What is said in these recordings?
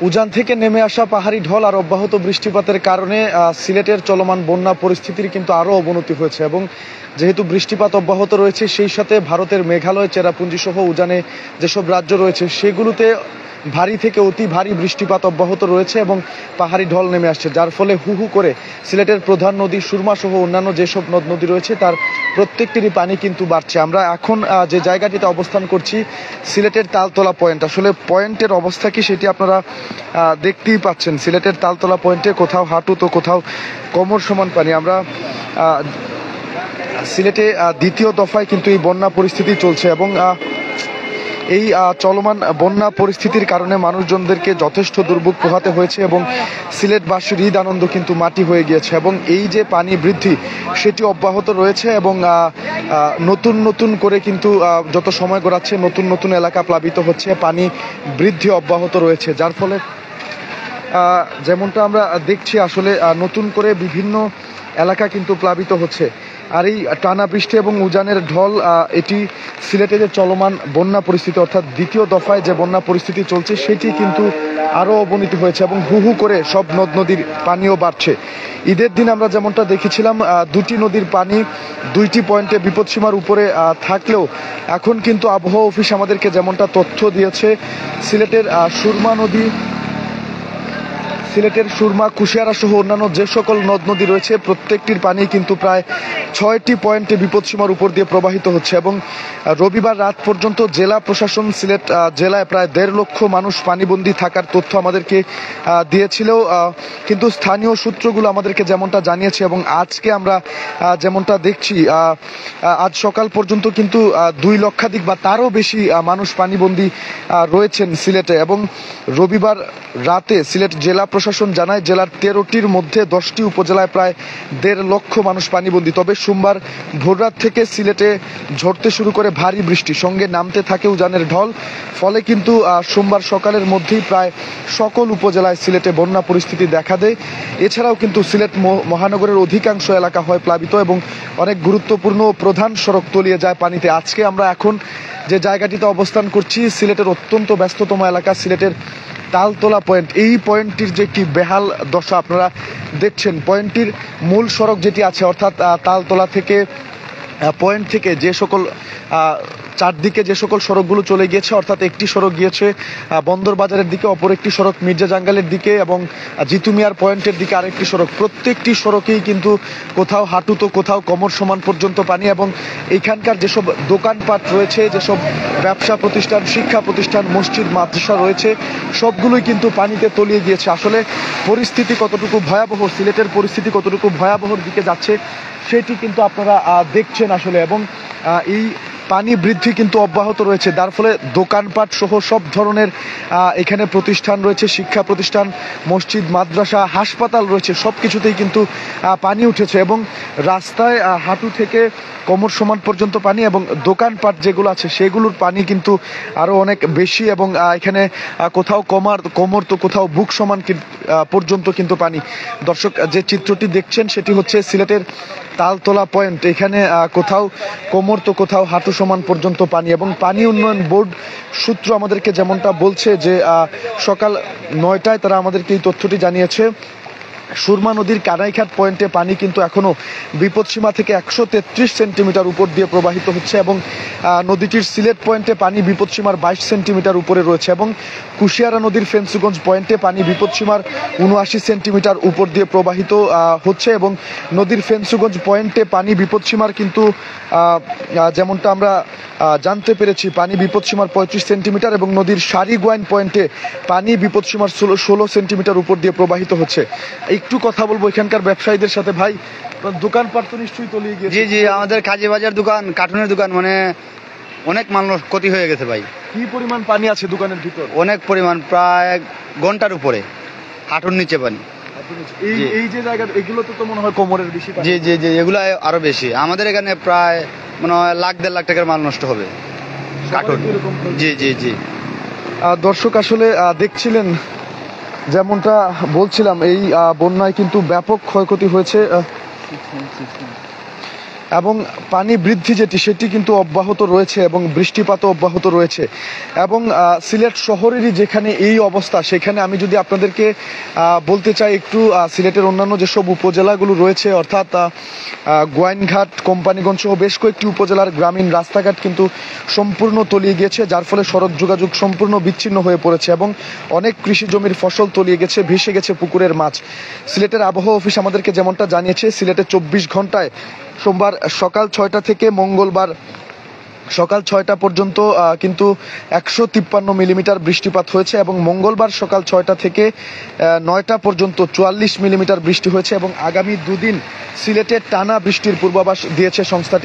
উজান থেকে নেমে আসা পাহাড়ি ঢল আর অব্যাহত বৃষ্টিপাতের কারণে সিলেটের চলমান বন্যা পরিস্থিতির কিন্তু আরও অবনতি হয়েছে এবং যেহেতু বৃষ্টিপাত অব্যাহত রয়েছে সেই সাথে ভারতের মেঘালয়, চেরাপুঞ্জি সহ উজানে যেসব রাজ্য রয়েছে সেগুলোতে ভারী থেকে অতি ভারী বৃষ্টিপাত অব্যাহত রয়েছে এবং পাহাড়ি ঢল নেমে আসছে, যার ফলে হু হু করে সিলেটের প্রধান নদী সুরমা সহ অন্যান্য যেসব নদ নদী রয়েছে তার প্রত্যেকটিরই পানি কিন্তু বাড়ছে। আমরা এখন যে জায়গাটিতে অবস্থান করছি সিলেটের তালতলা পয়েন্ট, আসলে পয়েন্টের অবস্থা কি সেটি আপনারা দেখতেই পাচ্ছেন। সিলেটের তালতলা পয়েন্টে কোথাও হাঁটু তো কোথাও কোমর সমান পানি। আমরা সিলেটে দ্বিতীয় দফায় কিন্তু এই বন্যা পরিস্থিতি চলছে এবং এই চলমান বন্যা পরিস্থিতির কারণে মানুষজনদেরকে যথেষ্ট দুর্ভোগ পোহাতে হয়েছে এবং সিলেটবাসীর ঈদ আনন্দ কিন্তু মাটি হয়ে গিয়েছে এবং এই যে পানি বৃদ্ধি সেটি অব্যাহত রয়েছে এবং নতুন নতুন করে কিন্তু যত সময় গড়াচ্ছে নতুন নতুন এলাকা প্লাবিত হচ্ছে, পানি বৃদ্ধি অব্যাহত রয়েছে, যার ফলে যেমনটা আমরা দেখছি আসলে নতুন করে বিভিন্ন এলাকা কিন্তু প্লাবিত হচ্ছে। আর এই টানা বৃষ্টি এবং উজানের ঢল এটি সিলেটে যে চলমান বন্যা পরিস্থিতি অর্থাৎ দ্বিতীয় দফায় যে বন্যা পরিস্থিতি চলছে সেটি কিন্তু আরও অবনতি হয়েছে এবং হু হু করে সব নদ নদীর পানিও বাড়ছে। ঈদের দিন আমরা যেমনটা দেখেছিলাম দুটি নদীর পানি দুইটি পয়েন্টে বিপদসীমার উপরে থাকলেও এখন কিন্তু আবহাওয়া অফিস আমাদেরকে যেমনটা তথ্য দিয়েছে সিলেটের সুরমা, কুশিয়ারা সহ অন্যান্য যে সকল নদ নদী রয়েছে প্রত্যেকটির পানি কিন্তু প্রায় 6টি পয়েন্টে বিপদসীমার উপর দিয়ে প্রবাহিত হচ্ছে এবং রবিবার রাত পর্যন্ত জেলা প্রশাসন সিলেট জেলায় প্রায় 1.5 লক্ষ মানুষ পানিবন্দী থাকার তথ্য আমাদেরকে দিয়েছিল, কিন্তু স্থানীয় সূত্রগুলো আমাদেরকে যেমনটা জানিয়েছে এবং আজকে আমরা যেমনটা দেখছি আজ সকাল পর্যন্ত কিন্তু 2 লক্ষাধিক বা তারও বেশি মানুষ পানিবন্দী রয়েছেন সিলেটে এবং রবিবার রাতে সিলেট জেলা প্রশাসন জানায় জেলার 13টির মধ্যে 10টি উপজেলায় প্রায় 1.5 লক্ষ মানুষ পানিবন্দী। তবে সোমবার ভোররাত থেকে সিলেটে ঝরতে শুরু করে ভারী বৃষ্টি, সঙ্গে নামতে থাকে উজানের ঢল, ফলে কিন্তু সোমবার সকালের মধ্যেই প্রায় সকল উপজেলায় সিলেটে বন্যা পরিস্থিতি দেখা দেয়। এছাড়াও কিন্তু সিলেট মহানগরের অধিকাংশ এলাকা হয় প্লাবিত এবং অনেক গুরুত্বপূর্ণ প্রধান সড়ক তলিয়ে যায় পানিতে। আজকে আমরা এখন যে জায়গাটিতে অবস্থান করছি সিলেটের অত্যন্ত ব্যস্ততম এলাকা সিলেটের তালতলা পয়েন্ট। এই পয়েন্টটির যে একটি বেহাল দশা আপনারা দেখছেন। পয়েন্টটির মূল সড়ক যেটি আছে অর্থাৎ তালতলা থেকে পয়েন্ট থেকে যে সকল চারদিকে যে সকল সড়কগুলো চলে গিয়েছে অর্থাৎ একটি সড়ক গিয়েছে বন্দর বাজারের দিকে, অপর একটি সড়ক মির্জা জাঙ্গালের দিকে এবং জিতু মিয়ার পয়েন্টের দিকে আরেকটি সড়ক, প্রত্যেকটি সড়কেই কিন্তু কোথাও হাঁটু তো কোথাও কোমর সমান পর্যন্ত পানি এবং এইখানকার যেসব দোকানপাট রয়েছে, যেসব ব্যবসা প্রতিষ্ঠান, শিক্ষা প্রতিষ্ঠান, মসজিদ, মাদ্রাসা রয়েছে সবগুলোই কিন্তু পানিতে তলিয়ে গিয়েছে। আসলে পরিস্থিতি কতটুকু ভয়াবহ, সিলেটের পরিস্থিতি কতটুকু ভয়াবহর দিকে যাচ্ছে সেটি কিন্তু আপনারা দেখছেন আসলে এবং এই পানি বৃদ্ধি কিন্তু অব্যাহত রয়েছে, যার ফলে দোকানপাট সহ সব ধরনের এখানে প্রতিষ্ঠান রয়েছে, শিক্ষা প্রতিষ্ঠান, মসজিদ, মাদ্রাসা, হাসপাতাল রয়েছে, সব কিছুতেই কিন্তু পানি উঠেছে এবং রাস্তায় হাঁটু থেকে কোমর সমান পর্যন্ত পানি এবং দোকানপাট যেগুলো আছে সেগুলোর পানি কিন্তু আরও অনেক বেশি এবং এখানে কোথাও কোমর তো কোথাও বুক সমান পর্যন্ত কিন্তু পানি। দর্শক যে চিত্রটি দেখছেন সেটি হচ্ছে সিলেটের তালতলা পয়েন্ট। এখানে কোথাও কোমর তো কোথাও হাঁটু সমান পর্যন্ত পানি এবং পানি উন্নয়ন বোর্ড সূত্র আমাদেরকে যেমনটা বলছে যে সকাল 9টায় তারা আমাদেরকে এই তথ্যটি জানিয়েছে সুরমা নদীর কানাইঘাট পয়েন্টে পানি কিন্তু এখনো বিপদসীমা থেকে 133 সেন্টিমিটার উপর দিয়ে প্রবাহিত হচ্ছে এবং নদীটির সিলেট পয়েন্টে পানি বিপদসীমার 22 সেন্টিমিটার উপরে রয়েছে এবং কুশিয়ারা নদীর ফেন্সুগঞ্জ পয়েন্টে পানি বিপদসীমার 79 সেন্টিমিটার উপর দিয়ে প্রবাহিত হচ্ছে এবং নদীর ফেন্সুগঞ্জ পয়েন্টে পানি বিপদসীমার কিন্তু যেমনটা আমরা জানতে পেরেছি পানি বিপদসীমার 35 সেন্টিমিটার এবং নদীর সারিগোয়াইন পয়েন্টে পানি বিপদসীমার 16 সেন্টিমিটার উপর দিয়ে প্রবাহিত হচ্ছে। একটু কথা বলবো এখানকার ব্যবসায়ীদের সাথে। ভাই, দোকানপাট তো নিশ্চয়ই তলিয়ে গিয়েছে? জি জি, আমাদের কাজী বাজার দোকান, কার্টুনের দোকান, মানে অনেক মানুষ ক্ষতি হয়ে গেছে ভাই। কি পরিমাণ পানি আছে দোকানের ভিতর? অনেক পরিমাণ, প্রায় ঘন্টার উপরে, হাঁটুর নিচে পানি। এই যে জায়গা এগুলো তো মনে হয় কোমরের বেশি। জি জি জি, এগুলো আরো বেশি। আমাদের এখানে প্রায় মনে হয় 1.5 লাখ টাকার মাল নষ্ট হবে কার্টুন। জি জি জি। দর্শক আসলে দেখছিলেন যেমনটা বলছিলাম এই বন্যায় কিন্তু ব্যাপক ক্ষয়ক্ষতি হয়েছে। এবং পানি বৃদ্ধি সেটি কিন্তু অব্যাহত রয়েছে এবং বৃষ্টিপাতও অব্যাহত রয়েছে। এবং সিলেট শহরেরই যেখানে এই অবস্থা, সেখানে আমি যদি আপনাদেরকে বলতে চাই একটু সিলেটের অন্যান্য যেসব উপজেলাগুলো রয়েছে, অর্থাৎ গোয়াইনঘাট, কোম্পানিগঞ্জ সহ বেশ কয়েকটি উপজেলার গ্রামীণ রাস্তাঘাট কিন্তু সম্পূর্ণ তলিয়ে গিয়েছে, যার ফলে সড়ক যোগাযোগ সম্পূর্ণ বিচ্ছিন্ন হয়ে পড়েছে এবং অনেক কৃষি জমির ফসল তলিয়ে গেছে, ভেসে গেছে পুকুরের মাছ। সিলেটের আবহাওয়া অফিস আমাদেরকে যেমনটা জানিয়েছে, সিলেটে 24 ঘন্টায় সোমবার সকাল 6টা থেকে মঙ্গলবার সকাল 6টা পর্যন্ত কিন্তু 153 মিলিমিটার বৃষ্টিপাত হয়েছে এবং মঙ্গলবার সকাল 6টা থেকে 9টা পর্যন্ত 44 মিলিমিটার বৃষ্টি হয়েছে এবং আগামী দুদিন সিলেটে টানা বৃষ্টির পূর্বাভাস দিয়েছে সংস্থাটি।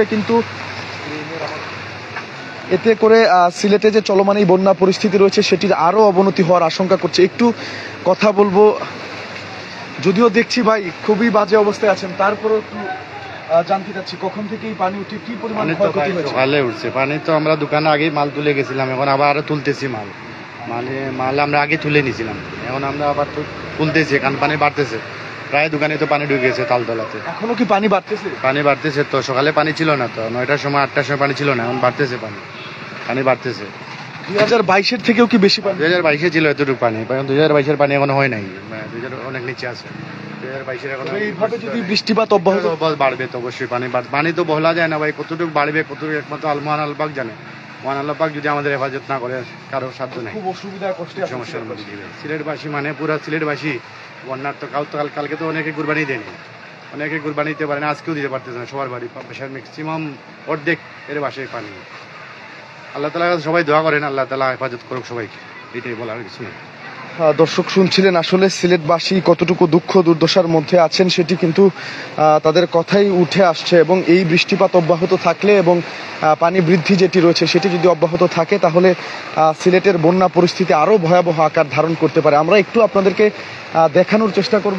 এতে করে সিলেটে যে চলমান এই বন্যা পরিস্থিতি রয়েছে সেটির আরো অবনতি হওয়ার আশঙ্কা করছে। একটু কথা বলবো, যদিও দেখছি ভাই খুবই বাজে অবস্থায় আছেন, তারপরেও একটু জানতে চাচ্ছি কখন থেকে এই পানি উঠে কি পরিমাণ ক্ষয়ক্ষতি হয়েছে? সকালে উঠছে পানি, তো আমরা দোকানে আগেই মাল তুলে গেছিলাম, এখন আবার তুলতেছি মাল আমরা আগে তুলে নিয়েছিলাম, এখন আমরা আবার তুলতেছি, কারণ পানি বাড়তেছে, প্রায় দোকানে তো পানি ঢুকে গেছে তালতলাতে। এখনো কি পানি বাড়তেছে? পানি বাড়তেছে, তো সকালে পানি ছিল না, তো 9টার সময় 8টার সময় পানি ছিল না, এখন বাড়তেছে, পানি বাড়তেছে। 2022-এর থেকেও কি বেশি পানি? 2022-এ ছিল এতটুকু পানি, এখন 2022-এর পানি এখনো হয় নাই, 2000 অনেক নিচে আছে। 2022-এর এখন এইভাবে যদি বৃষ্টিপাত অব্যাহত বাড়বে তো অবশ্যই পানি তো বলা যায় না ভাই, কতটুকু বাড়বে, কতটুকু একমাত্র মহান আল্লাহ পাক জানে। মহান আল্লাহ পাক যদি আমাদের হেফাজত না করে, কারো সাধ্য নাই, খুব অসুবিধা কষ্টে সমস্যার মধ্যে দিবে সিলেটবাসী, মানে পুরো সিলেটবাসী। বন্যার তো কালকে তো অনেকে কুরবানি দেয়নি, অনেকে কুরবানি দিতে পারে না, আজকেও দিতে পারতেছে না, সবার বাড়ি ম্যাক্সিমাম অর্ধেক এর বাসায় পানি। আল্লাহ তাআলা সবাই দোয়া করেন, আল্লাহ তাআলা হেফাজত করুক সবাইকে, এটাই বলার কিছু নেই। দর্শক শুনছিলেন আসলে সিলেটবাসী কতটুকু দুঃখ দুর্দশার মধ্যে আছেন সেটি কিন্তু তাদের কথাই উঠে আসছে এবং এই বৃষ্টিপাত অব্যাহত থাকলে এবং পানি বৃদ্ধি যেটি রয়েছে সেটি যদি অব্যাহত থাকে তাহলে সিলেটের বন্যা পরিস্থিতি আরো ভয়াবহ আকার ধারণ করতে পারে। আমরা একটু আপনাদেরকে দেখানোর চেষ্টা করব।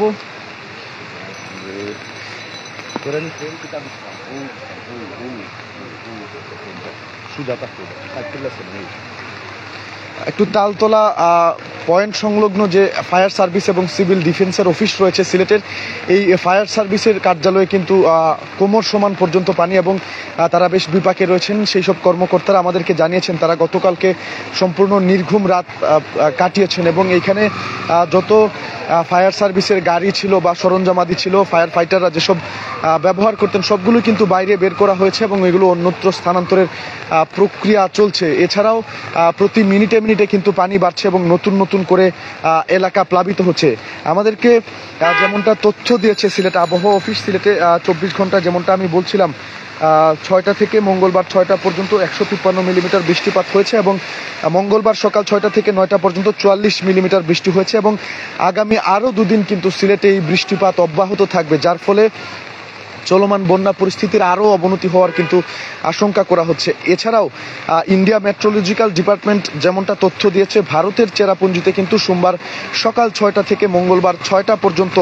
একটু তালতলা পয়েন্ট সংলগ্ন যে ফায়ার সার্ভিস এবং সিভিল ডিফেন্সের অফিস রয়েছে সিলেটের, এই ফায়ার সার্ভিসের কার্যালয়ে কিন্তু কোমর সমান পর্যন্ত পানি এবং তারা বেশ বিপাকে রয়েছেন। সেই সব কর্মকর্তারা আমাদেরকে জানিয়েছেন তারা গতকালকে সম্পূর্ণ নির্ঘুম রাত কাটিয়েছেন এবং এইখানে যত ফায়ার সার্ভিসের গাড়ি ছিল বা সরঞ্জামাদি ছিল, ফায়ার ফাইটাররা যেসব ব্যবহার করতেন সবগুলো কিন্তু বাইরে বের করা হয়েছে এবং এগুলো অন্যত্র স্থানান্তরের প্রক্রিয়া চলছে। এছাড়াও প্রতি মিনিটে মিনিটে কিন্তু পানি বাড়ছে এবং নতুন নতুন করে এলাকা প্লাবিত হচ্ছে। আমাদেরকে যেমনটা তথ্য দিয়েছে সিলেট আবহাওয়া অফিস, সিলেটে 24 ঘন্টা যেমনটা আমি বলছিলাম 6টা থেকে মঙ্গলবার 6টা পর্যন্ত 153 মিলিমিটার বৃষ্টিপাত হয়েছে এবং মঙ্গলবার সকাল 6টা থেকে 9টা পর্যন্ত 44 মিলিমিটার বৃষ্টি হয়েছে এবং আগামী আরও দুদিন কিন্তু সিলেটে এই বৃষ্টিপাত অব্যাহত থাকবে, যার ফলে চলমান বন্যা পরিস্থিতির আরও অবনতি হওয়ার কিন্তু আশঙ্কা করা হচ্ছে। এছাড়াও ইন্ডিয়া মেট্রোলজিক্যাল ডিপার্টমেন্ট যেমনটা তথ্য দিয়েছে, ভারতের চেরাপুঞ্জিতে কিন্তু সোমবার সকাল 6টা থেকে মঙ্গলবার 6টা পর্যন্ত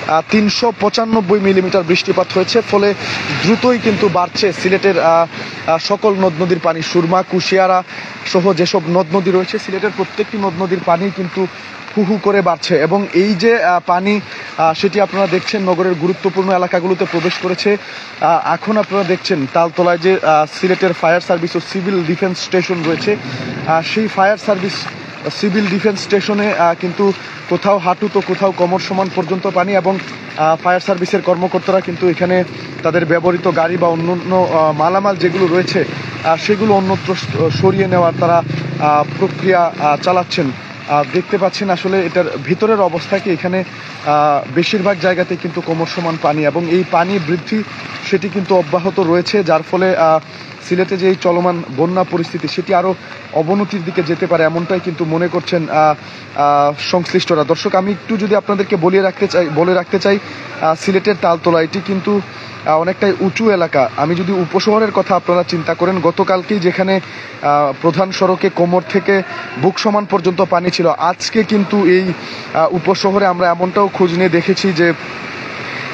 395 মিলিমিটার বৃষ্টিপাত হয়েছে, ফলে দ্রুতই কিন্তু বাড়ছে সিলেটের সকল নদ নদীর পানি। সুরমা, কুশিয়ারা সহ যেসব নদ নদী রয়েছে সিলেটের প্রত্যেকটি নদ নদীর পানি কিন্তু হু হু করে বাড়ছে এবং এই যে পানি সেটি আপনারা দেখছেন নগরের গুরুত্বপূর্ণ এলাকাগুলোতে প্রবেশ করেছে। এখন আপনারা দেখছেন তালতলায় যে সিলেটের ফায়ার সার্ভিস ও সিভিল ডিফেন্স স্টেশন রয়েছে, সেই ফায়ার সার্ভিস সিভিল ডিফেন্স স্টেশনে কিন্তু কোথাও হাঁটু তো কোথাও কোমর সমান পর্যন্ত পানি এবং ফায়ার সার্ভিসের কর্মকর্তারা কিন্তু এখানে তাদের ব্যবহৃত গাড়ি বা অন্যান্য মালামাল যেগুলো রয়েছে সেগুলো অন্যত্র সরিয়ে নেওয়ার তারা প্রক্রিয়া চালাচ্ছেন। দেখতে পাচ্ছেন আসলে এটার ভিতরের অবস্থা কি, এখানে বেশিরভাগ জায়গাতে কিন্তু কোমর সমান পানি এবং এই পানি বৃদ্ধি সেটি কিন্তু অব্যাহত রয়েছে, যার ফলে সিলেটে যে এই চলমান বন্যা পরিস্থিতি সেটি আরও অবনতির দিকে যেতে পারে এমনটাই কিন্তু মনে করছেন সংশ্লিষ্টরা। দর্শক আমি একটু যদি আপনাদেরকে বলে রাখতে চাই সিলেটের তালতলা এটি কিন্তু অনেকটাই উঁচু এলাকা। আমি যদি উপশহরের কথা আপনারা চিন্তা করেন, গতকালকেই যেখানে প্রধান সড়কে কোমর থেকে বুক সমান পর্যন্ত পানি ছিল, আজকে কিন্তু এই উপশহরে আমরা এমনটাও খোঁজ নিয়ে দেখেছি যে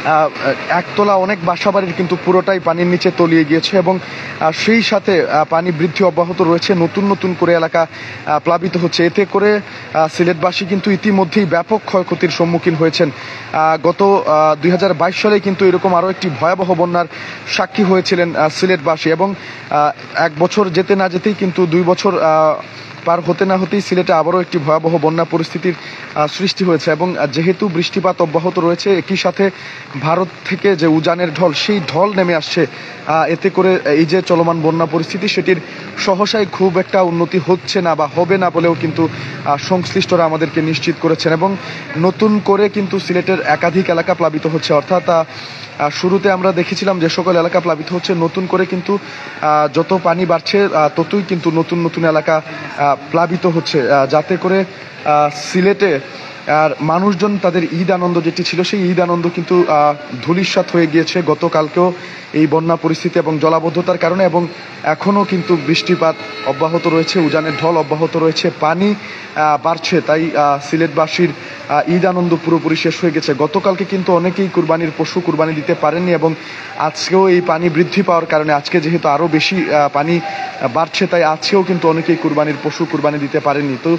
একতলা অনেক বাসাবাড়ির কিন্তু পুরোটাই পানির নিচে তলিয়ে গিয়েছে এবং সেই সাথে পানি বৃদ্ধি অব্যাহত রয়েছে। নতুন নতুন করে এলাকা প্লাবিত হচ্ছে। এতে করে সিলেটবাসী কিন্তু ইতিমধ্যেই ব্যাপক ক্ষয়ক্ষতির সম্মুখীন হয়েছেন। গত 2022 সালে কিন্তু এরকম আরও একটি ভয়াবহ বন্যার সাক্ষী হয়েছিলেন সিলেটবাসী এবং এক বছর যেতে না যেতেই কিন্তু 2 বছর পার হতে না হতেই সিলেটে আবারও একটি ভয়াবহ বন্যা পরিস্থিতির সৃষ্টি হয়েছে এবং যেহেতু বৃষ্টিপাত অব্যাহত রয়েছে একই সাথে ভারত থেকে যে উজানের ঢল সেই ঢল নেমে আসছে, এতে করে এই যে চলমান বন্যা পরিস্থিতি সেটির সহসায় খুব একটা উন্নতি হচ্ছে না বা হবে না বলেও কিন্তু সংশ্লিষ্টরা আমাদেরকে নিশ্চিত করেছেন এবং নতুন করে কিন্তু সিলেটের একাধিক এলাকা প্লাবিত হচ্ছে। অর্থাৎ শুরুতে আমরা দেখেছিলাম যে সকল এলাকা প্লাবিত হচ্ছে, নতুন করে কিন্তু যত পানি বাড়ছে ততই কিন্তু নতুন নতুন এলাকা প্লাবিত হচ্ছে, যাতে করে সিলেটে আর মানুষজন তাদের ঈদ আনন্দ যেটি ছিল সেই ঈদ আনন্দ কিন্তু ধূলিসাৎ হয়ে গিয়েছে গতকালকেও এই বন্যা পরিস্থিতি এবং জলাবদ্ধতার কারণে এবং এখনও কিন্তু বৃষ্টিপাত অব্যাহত রয়েছে, উজানের ঢল অব্যাহত রয়েছে, পানি বাড়ছে। তাই সিলেটবাসীর ঈদ আনন্দ পুরোপুরি শেষ হয়ে গেছে। গতকালকে কিন্তু অনেকেই কুরবানির পশু কুরবানি দিতে পারেননি এবং আজকেও এই পানি বৃদ্ধি পাওয়ার কারণে আজকে যেহেতু আরও বেশি পানি বাড়ছে তাই আজকেও কিন্তু অনেকেই কুরবানির পশু কুরবানি দিতে পারেননি। তো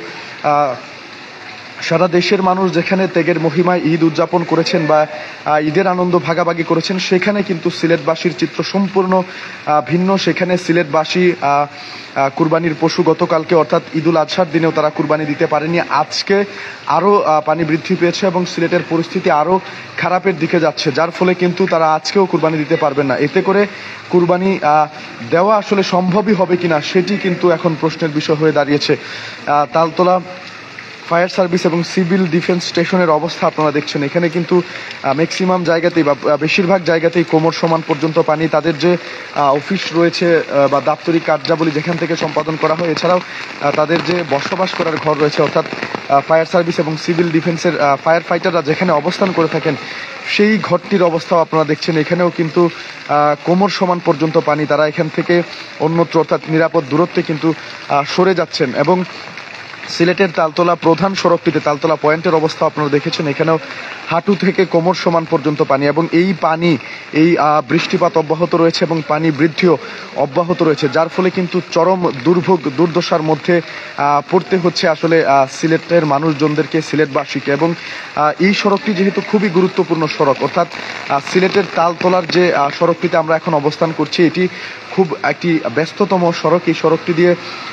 সারা দেশের মানুষ যেখানে ত্যাগের মহিমায় ঈদ উদযাপন করেছেন বা ঈদের আনন্দ ভাগাভাগি করেছেন, সেখানে কিন্তু সিলেটবাসীর চিত্র সম্পূর্ণ ভিন্ন। সেখানে সিলেটবাসী কুরবানির পশু গতকালকে অর্থাৎ ঈদুল আজহার দিনেও তারা কুরবানি দিতে পারেনি। আজকে আরও পানি বৃদ্ধি পেয়েছে এবং সিলেটের পরিস্থিতি আরও খারাপের দিকে যাচ্ছে, যার ফলে কিন্তু তারা আজকেও কুরবানি দিতে পারবেন না। এতে করে কুরবানি দেওয়া আসলে সম্ভবই হবে কিনা সেটি কিন্তু এখন প্রশ্নের বিষয় হয়ে দাঁড়িয়েছে। তালতলা ফায়ার সার্ভিস এবং সিভিল ডিফেন্স স্টেশনের অবস্থা আপনারা দেখছেন। এখানে কিন্তু ম্যাক্সিমাম জায়গাতেই বা বেশিরভাগ জায়গাতেই কোমর সমান পর্যন্ত পানি। তাদের যে অফিস রয়েছে বা দাপ্তরিক কার্যাবলী যেখান থেকে সম্পাদন করা হয়, এছাড়াও তাদের যে বসবাস করার ঘর রয়েছে অর্থাৎ ফায়ার সার্ভিস এবং সিভিল ডিফেন্সের ফায়ার ফাইটাররা যেখানে অবস্থান করে থাকেন সেই ঘরটির অবস্থাও আপনারা দেখছেন। এখানেও কিন্তু কোমর সমান পর্যন্ত পানি। তারা এখান থেকে অন্যত্র অর্থাৎ নিরাপদ দূরত্বে কিন্তু সরে যাচ্ছেন এবং সিলেটের তালতলা প্রধান সড়কটিতে তালতলা পয়েন্টের অবস্থা আপনারা দেখেছেন। এখানেও হাঁটু থেকে কোমর সমান পর্যন্ত পানি এবং এই পানি এই বৃষ্টিপাত অব্যাহত রয়েছে এবং পানি বৃদ্ধিও অব্যাহত রয়েছে, যার ফলে কিন্তু চরম দুর্ভোগ দুর্দশার মধ্যে পড়তে হচ্ছে আসলে সিলেটের মানুষজনদেরকে, সিলেটবাসীকে। এবং এই সড়কটি যেহেতু খুবই গুরুত্বপূর্ণ সড়ক অর্থাৎ সিলেটের তালতলার যে সড়কটিতে আমরা এখন অবস্থান করছি এটি খুব একটি ব্যস্ততম সড়ক। এই সড়কটি দিয়ে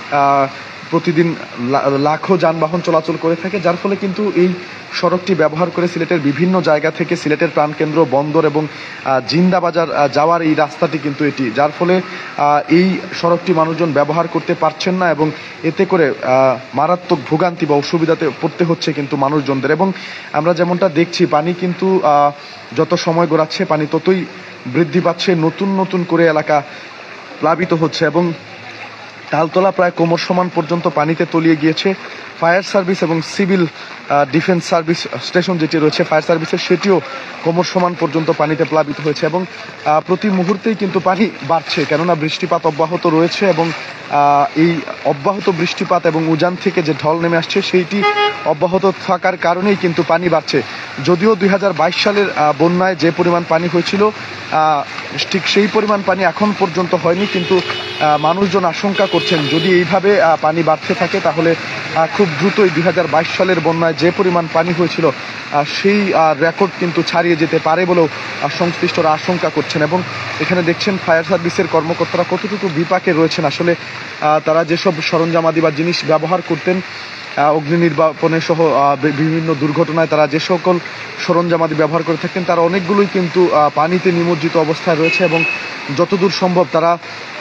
প্রতিদিন লাখো যানবাহন চলাচল করে থাকে, যার ফলে কিন্তু এই সড়কটি ব্যবহার করে সিলেটের বিভিন্ন জায়গা থেকে সিলেটের প্রাণকেন্দ্র বন্দর এবং জিন্দাবাজার যাওয়ার এই রাস্তাটি কিন্তু এটি, যার ফলে এই সড়কটি মানুষজন ব্যবহার করতে পারছেন না এবং এতে করে মারাত্মক ভোগান্তি বা অসুবিধাতে পড়তে হচ্ছে কিন্তু মানুষজনদের। এবং আমরা যেমনটা দেখছি পানি কিন্তু যত সময় গড়াচ্ছে পানি ততই বৃদ্ধি পাচ্ছে, নতুন নতুন করে এলাকা প্লাবিত হচ্ছে এবং তালতলা প্রায় কোমর সমান পর্যন্ত পানিতে তলিয়ে গিয়েছে। ফায়ার সার্ভিস এবং সিভিল ডিফেন্স সার্ভিস স্টেশন যেটি রয়েছে ফায়ার সার্ভিসের সেটিও কোমর সমান পর্যন্ত পানিতে প্লাবিত হয়েছে এবং প্রতি মুহূর্তেই কিন্তু পানি বাড়ছে, কেননা বৃষ্টিপাত অব্যাহত রয়েছে এবং এই অব্যাহত বৃষ্টিপাত এবং উজান থেকে যে ঢল নেমে আসছে সেইটি অব্যাহত থাকার কারণেই কিন্তু পানি বাড়ছে। যদিও 2022 সালের বন্যায় যে পরিমাণ পানি হয়েছিল ঠিক সেই পরিমাণ পানি এখন পর্যন্ত হয়নি, কিন্তু মানুষজন আশঙ্কা করছেন যদি এইভাবে পানি বাড়তে থাকে তাহলে খুব দ্রুতই 2022 সালের বন্যায় যে পরিমাণ পানি হয়েছিল সেই রেকর্ড কিন্তু ছাড়িয়ে যেতে পারে বলেও সংশ্লিষ্টরা আশঙ্কা করছেন। এবং এখানে দেখছেন ফায়ার সার্ভিসের কর্মকর্তারা কতটুকু বিপাকে রয়েছেন। আসলে তারা যেসব সরঞ্জামাদি বা জিনিস ব্যবহার করতেন অগ্নি নির্বাপনে সহ বিভিন্ন দুর্ঘটনায় তারা যে সকল সরঞ্জামাদি ব্যবহার করে থাকতেন তারা অনেকগুলোই কিন্তু পানিতে নিমজ্জিত অবস্থায় রয়েছে এবং যতদূর সম্ভব তারা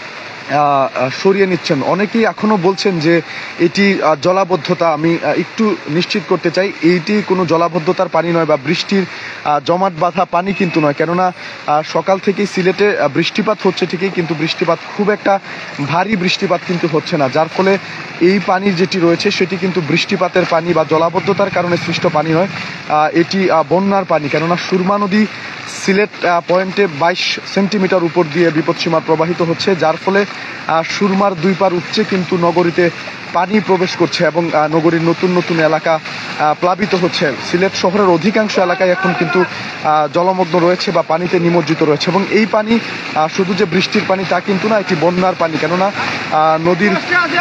সরিয়ে নিচ্ছেন। অনেকেই এখনো বলছেন যে এটি জলাবদ্ধতা। আমি একটু নিশ্চিত করতে চাই এইটি কোনো জলাবদ্ধতার পানি নয় বা বৃষ্টির জমাট বাঁধা পানি কিন্তু নয়, কেননা সকাল থেকেই সিলেটে বৃষ্টিপাত হচ্ছে ঠিকই, কিন্তু বৃষ্টিপাত খুব একটা ভারী বৃষ্টিপাত কিন্তু হচ্ছে না, যার ফলে এই পানি যেটি রয়েছে সেটি কিন্তু বৃষ্টিপাতের পানি বা জলাবদ্ধতার কারণে সৃষ্ট পানি নয়, এটি বন্যার পানি। কেননা সুরমা নদী সিলেট পয়েন্টে 22 সেন্টিমিটার উপর দিয়ে বিপদসীমা প্রবাহিত হচ্ছে, যার ফলে সুরমার দুই পার উপচে কিন্তু নগরীতে পানি প্রবেশ করছে এবং নগরীর নতুন নতুন এলাকা প্লাবিত হচ্ছে। সিলেট শহরের অধিকাংশ এলাকায় এখন কিন্তু জলমগ্ন রয়েছে বা পানিতে নিমজ্জিত রয়েছে এবং এই পানি শুধু যে বৃষ্টির পানি তা কিন্তু না, এটি বন্যার পানি। কেননা নদীর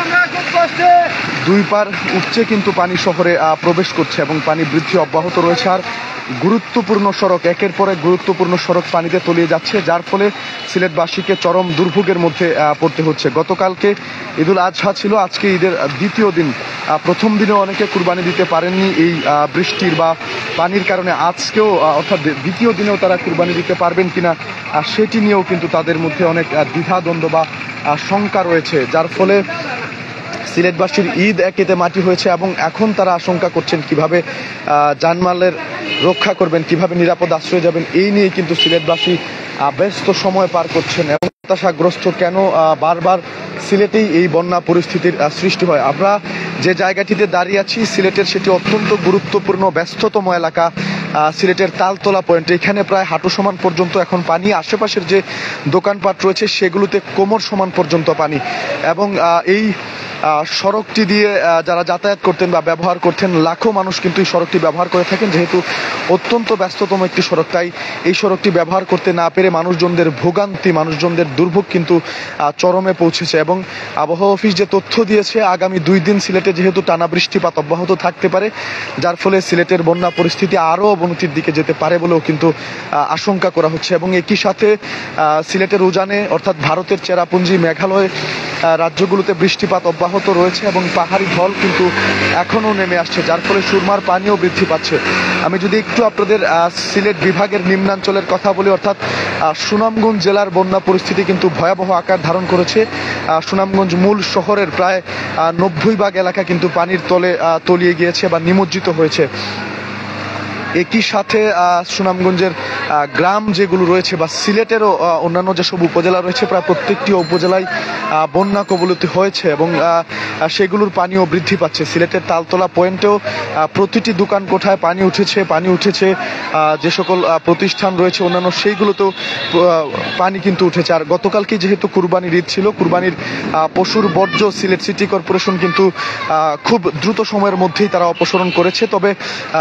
দুই পার উপচে কিন্তু পানি শহরে প্রবেশ করছে এবং পানি বৃদ্ধি অব্যাহত রয়েছে। আর গুরুত্বপূর্ণ সড়ক, একের পর এক গুরুত্বপূর্ণ সড়ক পানিতে তলিয়ে যাচ্ছে, যার ফলে সিলেটবাসীকে চরম দুর্ভোগের মধ্যে পড়তে হচ্ছে। গতকালকে ঈদুল আজহা ছিল, আজকে ঈদের দ্বিতীয় দিন। প্রথম দিনে অনেকে কুরবানি দিতে পারেননি এই বৃষ্টির বা পানির কারণে। আজকেও অর্থাৎ দ্বিতীয় দিনেও তারা কুরবানি দিতে পারবেন কিনা সেটি নিয়েও কিন্তু তাদের মধ্যে অনেক দ্বিধাদ্বন্দ্ব বা শঙ্কা রয়েছে, যার ফলে সিলেটবাসীর ঈদ একেতে মাটি হয়েছে এবং এখন তারা আশঙ্কা করছেন কিভাবে জানমালের রক্ষা করবেন, কিভাবে নিরাপদ আশ্রয়ে যাবেন। এই নিয়ে কিন্তু সিলেটবাসী ব্যস্ত সময় পার করছেন এবং হতাশাগ্রস্ত। কেন বারবার সিলেটেই এই বন্যা পরিস্থিতির সৃষ্টি হয়? আমরা যে জায়গাটিতে দাঁড়িয়ে আছি সিলেটের, সেটি অত্যন্ত গুরুত্বপূর্ণ ব্যস্ততম এলাকা, সিলেটের তালতলা পয়েন্ট। এখানে প্রায় হাঁটু সমান পর্যন্ত এখন পানি। আশেপাশের যে দোকানপাট রয়েছে সেগুলোতে কোমর সমান পর্যন্ত পানি এবং এই সড়কটি দিয়ে যারা যাতায়াত করতেন বা ব্যবহার করতেন, লাখো মানুষ কিন্তু এই সড়কটি ব্যবহার করে থাকেন। যেহেতু অত্যন্ত ব্যস্ততম একটি সড়ক, তাই এই সড়কটি ব্যবহার করতে না পেরে মানুষজনদের ভোগান্তি, মানুষজনদের দুর্ভোগ কিন্তু চরমে পৌঁছেছে। এবং আবহাওয়া অফিস যে তথ্য দিয়েছে, আগামী 2 দিন সিলেটে যেহেতু টানা বৃষ্টিপাত অব্যাহত থাকতে পারে, যার ফলে সিলেটের বন্যা পরিস্থিতি আরও অবনতির দিকে যেতে পারে বলেও কিন্তু আশঙ্কা করা হচ্ছে। এবং একই সাথে সিলেটের উজানে অর্থাৎ ভারতের চেরাপুঞ্জি, মেঘালয় রাজ্যগুলোতে বৃষ্টিপাত অব্যাহত রয়েছে এবং পাহাড়ি ঢল কিন্তু এখনও নেমে আসছে, যার ফলে সুরমার পানিও বৃদ্ধি পাচ্ছে। আমি যদি একটু আপনাদের সিলেট বিভাগের নিম্নাঞ্চলের কথা বলি, অর্থাৎ সুনামগঞ্জ জেলার বন্যা পরিস্থিতি কিন্তু ভয়াবহ আকার ধারণ করেছে। সুনামগঞ্জ মূল শহরের প্রায় 90% এলাকা কিন্তু পানির তলে তলিয়ে গিয়েছে বা নিমজ্জিত হয়েছে। একই সাথে সুনামগঞ্জের গ্রাম যেগুলো রয়েছে বা সিলেটেরও অন্যান্য যেসব উপজেলা রয়েছে, প্রায় প্রত্যেকটি উপজেলায় বন্যা কবলিত হয়েছে এবং সেগুলোর পানিও বৃদ্ধি পাচ্ছে। সিলেটের তালতলা পয়েন্টেও প্রতিটি দোকান কোঠায় পানি উঠেছে। যে সকল প্রতিষ্ঠান রয়েছে অন্যান্য, সেইগুলোতেও পানি কিন্তু উঠেছে। আর গতকালকে যেহেতু কুরবানির ঈদ ছিল, কুরবানির পশুর বর্জ্য সিলেট সিটি কর্পোরেশন কিন্তু খুব দ্রুত সময়ের মধ্যেই তারা অপসারণ করেছে। তবে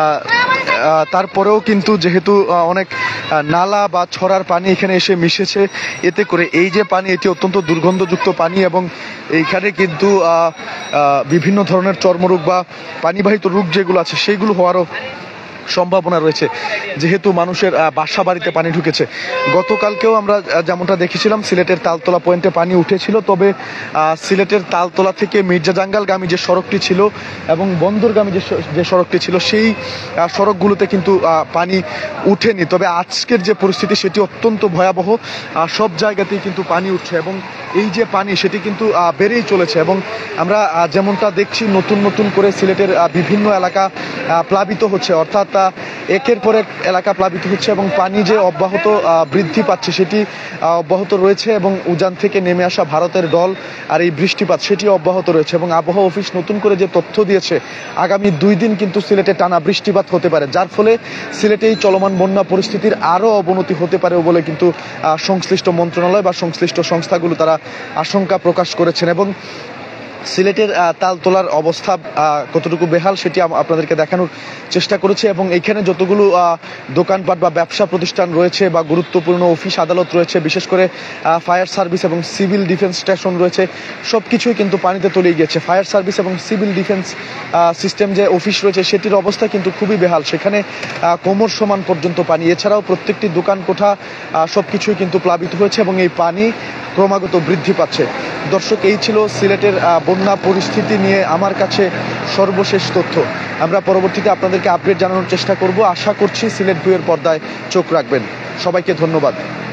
তারপরেও কিন্তু যেহেতু অনেক নালা বা ছড়ার পানি এখানে এসে মিশেছে, এতে করে এই যে পানি, এটি অত্যন্ত দুর্গন্ধযুক্ত পানি এবং এইখানে কিন্তু বিভিন্ন ধরনের চর্মরোগ বা পানিবাহিত রোগ যেগুলো আছে সেইগুলো হওয়ারও সম্ভাবনা রয়েছে, যেহেতু মানুষের বাসা বাড়িতে পানি ঢুকেছে। গতকালকেও আমরা যেমনটা দেখেছিলাম সিলেটের তালতলা পয়েন্টে পানি উঠেছিল, তবে সিলেটের তালতলা থেকে মির্জাজাঙ্গালগামী যে সড়কটি ছিল এবং বন্দরগামী যে সড়কটি ছিল, সেই সড়কগুলোতে কিন্তু পানি উঠেনি। তবে আজকের যে পরিস্থিতি সেটি অত্যন্ত ভয়াবহ। সব জায়গাতেই কিন্তু পানি উঠছে এবং এই যে পানি সেটি কিন্তু বেড়েই চলেছে এবং আমরা যেমনটা দেখছি নতুন নতুন করে সিলেটের বিভিন্ন এলাকা প্লাবিত হচ্ছে, অর্থাৎ একের পর এক এলাকা প্লাবিত হচ্ছে এবং পানি যে অব্যাহত বৃদ্ধি পাচ্ছে সেটি অব্যাহত রয়েছে এবং উজান থেকে নেমে আসা ভারতের ডল আর এই বৃষ্টিপাত সেটি অব্যাহত রয়েছে। এবং আবহাওয়া অফিস নতুন করে যে তথ্য দিয়েছে, আগামী 2 দিন কিন্তু সিলেটে টানা বৃষ্টিপাত হতে পারে, যার ফলে সিলেটে এই চলমান বন্যা পরিস্থিতির আরও অবনতি হতে পারে বলে কিন্তু সংশ্লিষ্ট মন্ত্রণালয় বা সংশ্লিষ্ট সংস্থাগুলো তারা আশঙ্কা প্রকাশ করেছেন। এবং সিলেটের তালতলার অবস্থা কতটুকু বেহাল সেটি আপনাদেরকে দেখানোর চেষ্টা করেছে এবং এইখানে যতগুলো দোকানপাট বা ব্যবসা প্রতিষ্ঠান রয়েছে বা গুরুত্বপূর্ণ অফিস আদালত রয়েছে, বিশেষ করে ফায়ার সার্ভিস এবং সিভিল ডিফেন্স স্টেশন রয়েছে, সব কিছুই কিন্তু পানিতে তলিয়ে গিয়েছে। ফায়ার সার্ভিস এবং সিভিল ডিফেন্স সিস্টেম যে অফিস রয়েছে সেটির অবস্থা কিন্তু খুবই বেহাল, সেখানে কোমর সমান পর্যন্ত পানি। এছাড়াও প্রত্যেকটি দোকান কোঠা সব কিছুই কিন্তু প্লাবিত হয়েছে এবং এই পানি ক্রমাগত বৃদ্ধি পাচ্ছে। দর্শক, এই ছিল সিলেটের বন্যা পরিস্থিতি নিয়ে আমার কাছে সর্বশেষ তথ্য। আমরা পরবর্তীতে আপনাদেরকে আপডেট জানানোর চেষ্টা করব। আশা করছি সিলেট ভিউয়ের পর্দায় চোখ রাখবেন। সবাইকে ধন্যবাদ।